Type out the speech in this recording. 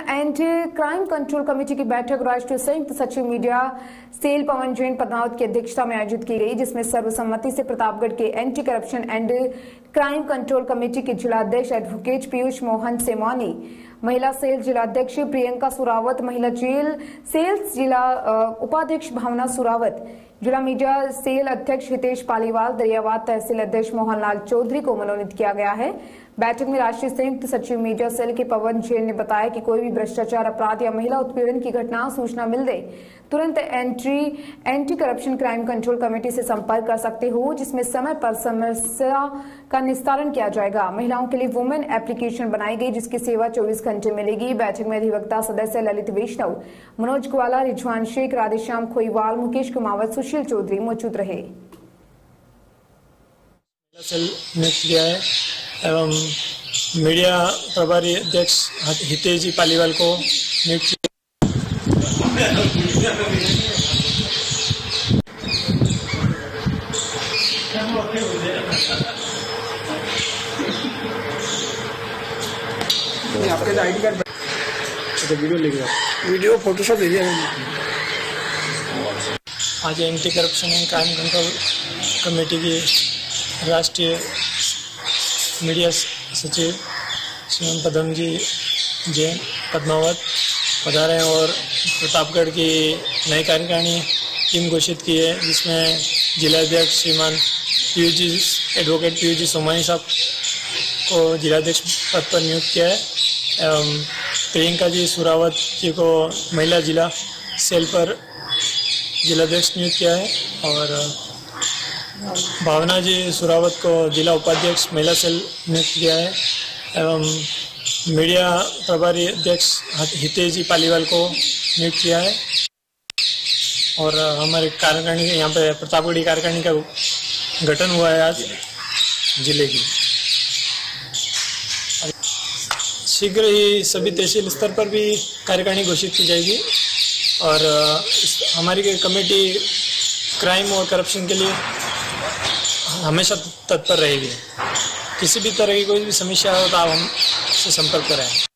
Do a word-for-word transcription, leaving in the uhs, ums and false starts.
And crime control committee की बैठक राष्ट्रीय संयुक्त सचिव मीडिया सेल पवन जैन पदनावत की अध्यक्षता में आयोजित की गई, जिसमें सर्वसम्मति से प्रतापगढ़ के anti corruption and crime control committee के जिलाध्यक्ष एडवोकेट पीयूष मोहन सेमानी, महिला सेल जिलाध्यक्ष प्रियंका सुरावत, महिला जेल सेल्स जिला उपाध्यक्ष भावना सुरावत, जिला मीडिया सेल अध्यक्ष हितेश पालीवाल, दरियाबाद तहसील अध्यक्ष मोहनलाल चौधरी को मनोनीत किया गया है। बैठक में राष्ट्रीय संयुक्त सचिव मीडिया सेल के पवन जैन ने बताया कि कोई भी भ्रष्टाचार, अपराध या महिला उत्पीड़न की घटना सूचना मिल दे तुरंत entry anti corruption crime control committee से संपर्क कर सकते हो, जिसमें समय पर समस्या का निस्तारण किया जाएगा। महिलाओं के लिए वुमेन एप्लीकेशन बनाई गई, जिसकी सेवा चौबीस घंटे मिलेगी। बैठक में अधिवक्ता सदस्य ललित वैष्णव, मनोज ग्वाला, रिजवान शेख, राधेश्याम खोईवाल, मुकेश कुमावत, सुशील चौधरी मौजूद रहे। एवं मीडिया प्रभारी अध्यक्ष हितेश जी पालीवाल को नियुक्त किया। आपके आईडी कार्ड तो वीडियो ले गया, वीडियो फोटोशॉप ले लिया। आज anti corruption and crime control committee की राष्ट्रीय मीडिया सचिव श्रीमान पदम जी जैन पद्मावत पधारे हैं और प्रतापगढ़ की नई कार्यकारिणी टीम घोषित की है, जिसमें जिलाध्यक्ष श्रीमान पीयूष जी एडवोकेट पीयूष जी सोमानी साहब को जिलाध्यक्ष पद पर नियुक्त किया है एवं प्रियंका जी सुरावत जी को महिला जिला सेल पर जिलाध्यक्ष नियुक्त किया है और भावना जी सुरावत को जिला उपाध्यक्ष महिला सेल नियुक्त किया है एवं मीडिया प्रभारी अध्यक्ष हितेश जी पालीवाल को नियुक्त किया है और हमारे कार्यकारिणी यहाँ पे प्रतापगढ़ कार्यकारिणी का गठन हुआ है आज जिले की। शीघ्र ही सभी तहसील स्तर पर भी कार्यकारिणी घोषित की जाएगी और हमारी कमेटी क्राइम और करप्शन के लिए हमेशा तत्पर रहेगी। किसी भी तरह की कोई भी समस्या हो तो आप हमसे संपर्क करें।